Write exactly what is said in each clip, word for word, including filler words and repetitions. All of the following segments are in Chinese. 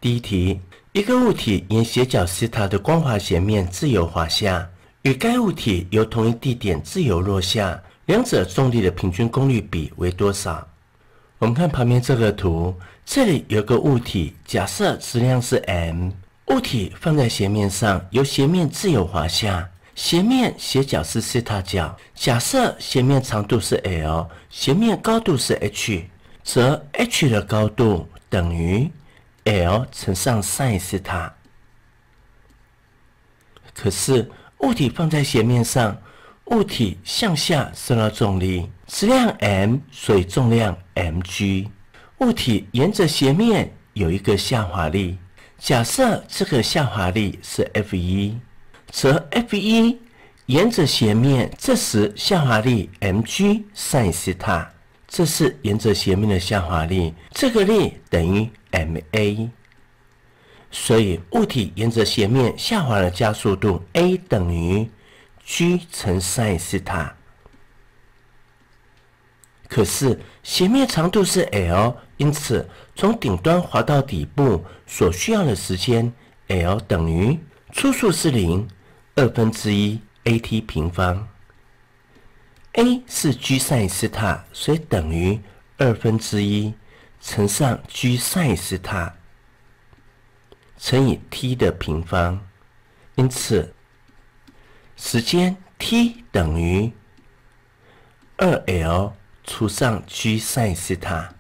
第一题，一个物体沿斜角西塔的光滑斜面自由滑下，与该物体由同一地点自由落下，两者重力的平均功率比为多少？我们看旁边这个图，这里有个物体，假设质量是 m， 物体放在斜面上，由斜面自由滑下，斜面斜角是西塔角，假设斜面长度是 l， 斜面高度是 h， 则 h 的高度等于 l 乘上 sin 西塔。可是物体放在斜面上，物体向下受到重力，质量 m， 所以重量 mg。物体沿着斜面有一个下滑力，假设这个下滑力是 F 一， 则 F 一 沿着斜面，这时下滑力 mg sin 西塔，这是沿着斜面的下滑力，这个力等于 ma。所以物体沿着斜面下滑的加速度 a 等于 g 乘 sin 西塔。可是斜面长度是 l， 因此从顶端滑到底部所需要的时间 l 等于初数是零，二分之一 at 平方。a 是 g sin 西塔，所以等于二分之一乘上 g sin 西塔乘以 t 的平方，因此时间 t 等于 二 l 除上 g sin 西塔，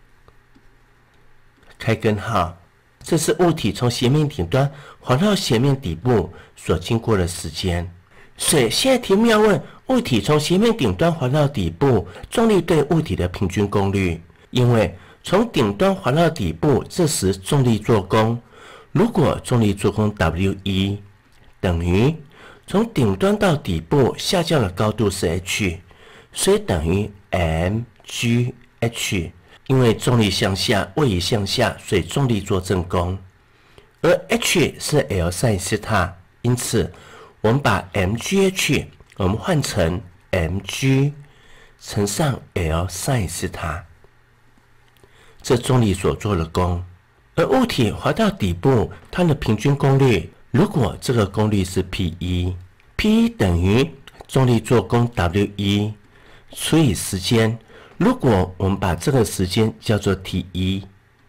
开根号。这是物体从斜面顶端滑到斜面底部所经过的时间。所以现在题目要问物体从斜面顶端滑到底部，重力对物体的平均功率。因为从顶端滑到底部，这时重力做功，如果重力做功 W 一 等于从顶端到底部下降的高度是 h， 所以等于 mgh。因为重力向下，位移向下，所以重力做正功。而 h 是 l sin 西塔，因此我们把 mgh 我们换成 mg 乘上 l sin 西塔，这重力所做的功。而物体滑到底部，它的平均功率，如果这个功率是 P 一， P 一 等于重力做功 W 一 除以时间，如果我们把这个时间叫做 T 一，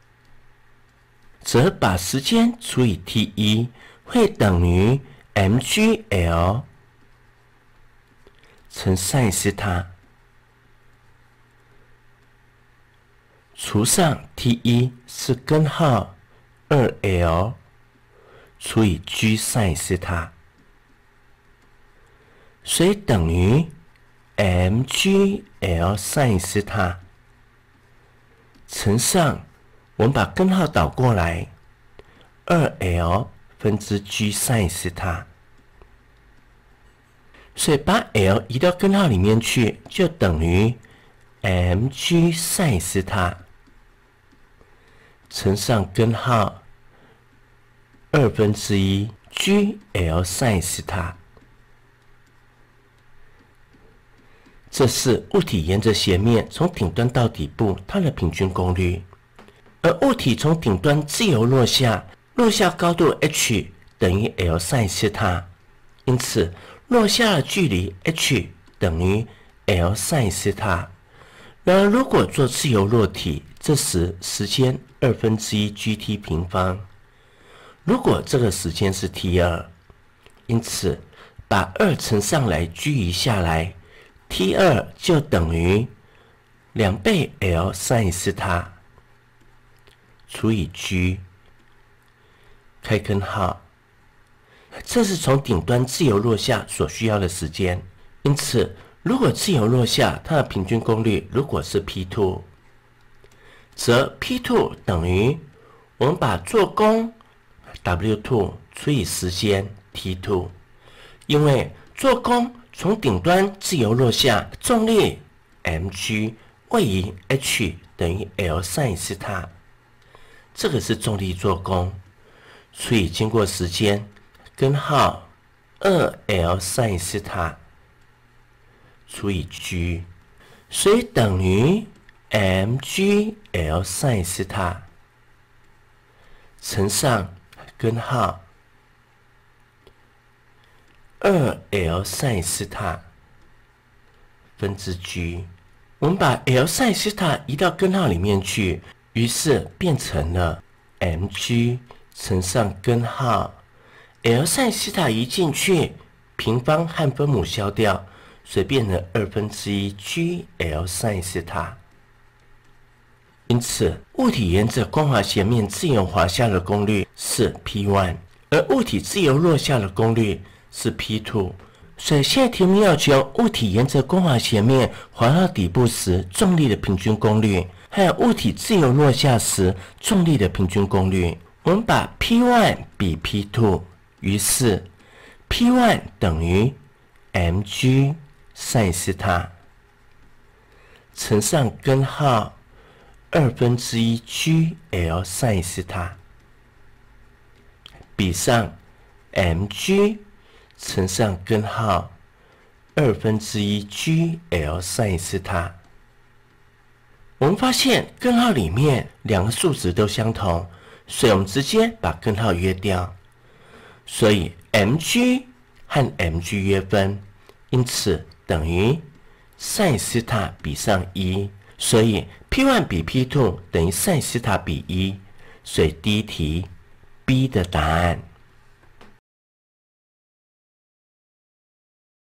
则把时间除以 T 一 会等于 mgl 乘 sin 西塔除上 T 一 是根号 二 l 除以 g sin 西塔，所以等于 mgl sin 西塔乘上，我们把根号倒过来 二 l 分之 g sin 西塔，所以把 l 移到根号里面去，就等于 mg sin 西塔乘上根号二分之一 gl sin 西塔。这是物体沿着斜面从顶端到底部它的平均功率。而物体从顶端自由落下，落下高度 h 等于 l sin 西塔，因此落下的距离 h 等于 l sin 西塔。然而如果做自由落体，这时时间二分之一 gt 平方。如果这个时间是 t 二， 因此把二乘上来居移下来， T 二 就等于两倍 l sin 西塔除以 g， 开根号。这是从顶端自由落下所需要的时间。因此如果自由落下，它的平均功率如果是 P 二， 则 P 二 等于我们把做功 W 二 除以时间 T 二， 因为做功从顶端自由落下，重力 mg 位移 h 等于 l sin 西塔，这个是重力做功，所以经过时间根号 二 l sin 西塔除以 g， 所以等于 mg l sin 西塔乘上根号二 L 赛斯塔分之 G。我们把 L 赛斯塔移到根号里面去，于是变成了 mg 乘上根号 L 赛斯塔移进去，平方和分母消掉，所以变成二分之一 G L 赛斯塔。因此，物体沿着光滑斜面自由滑下的功率是 P 一， 而物体自由落下的功率是 P 二。所以现在题目要求物体沿着光滑斜面滑到底部时重力的平均功率，还有物体自由落下时重力的平均功率。我们把 P 一 比 P 二， 于是 P 一 等于 mg 赛斯塔乘上根号二分之一 G L 赛斯塔，比上 mg 乘上根号二分之一 G L 赛斯塔。我们发现根号里面两个数值都相同，所以我们直接把根号约掉，所以 mg 和 mg 约分，因此等于赛斯塔比上一，所以 P 一 比 P 二 等于赛斯塔比一，所以第一题 B 的答案。